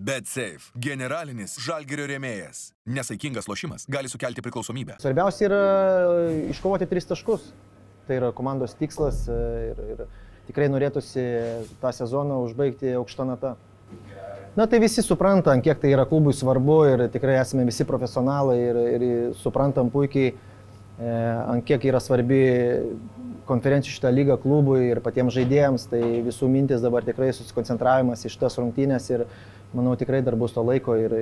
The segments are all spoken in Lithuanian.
BetSafe – generalinis Žalgirio rėmėjas. Nesaikingas lošimas gali sukelti priklausomybę. Svarbiausia yra iškovoti 3 taškus. Tai yra komandos tikslas ir tikrai norėtųsi tą sezoną užbaigti aukštą natą. Na tai visi supranta, kiek tai yra klubui svarbu ir tikrai esame visi profesionalai ir suprantam puikiai, kiek yra svarbi konferencijų šitą lygą klubui ir patiems žaidėjams. Tai visų mintis dabar tikrai susikoncentravimas iš tas rungtynės ir manau tikrai dar bus to laiko ir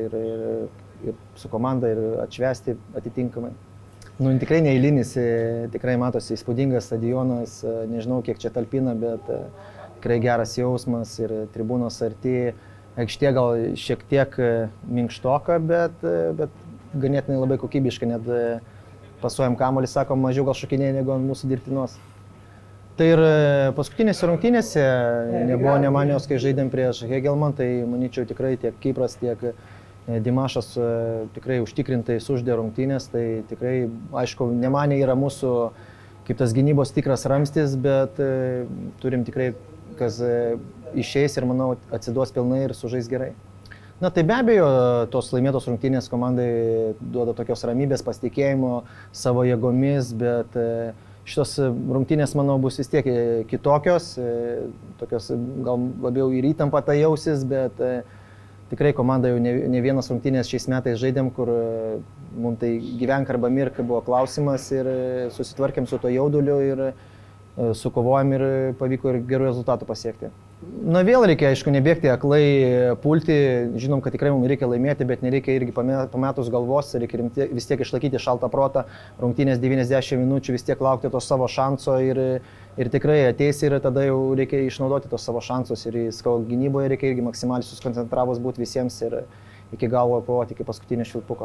su komanda ir atšvęsti atitinkamai. Nu, tikrai neeilinis, tikrai matosi įspūdingas stadionas, nežinau kiek čia talpina, bet tikrai geras jausmas ir tribūnos arti. Aikštė gal šiek tiek minkštoka, bet ganėtinai labai kokybiška, net pasuojam kamuolį, sakom, mažiau gal šokinėja negu ant mūsų dirbtinos. Tai ir paskutinėse rungtynėse nebuvo nemanijos, kai žaidėm prieš Hegelman, tai manyčiau tikrai tiek Kipras, tiek Dimašas tikrai užtikrintai suždė rungtynės, tai tikrai, aišku, nemanė yra mūsų kaip tas gynybos tikras ramstis, bet turim tikrai, kas išeis ir, manau, atsiduos pilnai ir sužais gerai. Na tai be abejo, tos laimėtos rungtynės komandai duoda tokios ramybės, pasitikėjimo savo jėgomis, bet šitos rungtynės, manau, bus vis tiek kitokios, tokios gal labiau ir įtampa tai jausis, bet tikrai komanda jau ne vienas rungtynės šiais metais žaidėm, kur mums tai gyvenk arba mirk buvo klausimas ir susitvarkėm su to jauduliu ir sukovojom ir pavyko ir gerų rezultatų pasiekti. Na vėl reikia, aišku, nebėgti aklai pulti, žinom, kad tikrai mums reikia laimėti, bet nereikia irgi pametus galvos, reikia vis tiek išlaikyti šaltą protą, rungtynės 90 minučių, vis tiek laukti to savo šanso ir tikrai ateis ir tada jau reikia išnaudoti tos savo šansus ir gynyboje reikia irgi maksimaliai susikoncentravus būti visiems ir iki galo kovoti iki paskutinio švilpuko.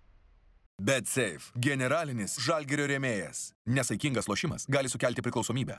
BetSafe – generalinis Žalgirio rėmėjas. Nesaikingas lošimas gali sukelti priklausomybę.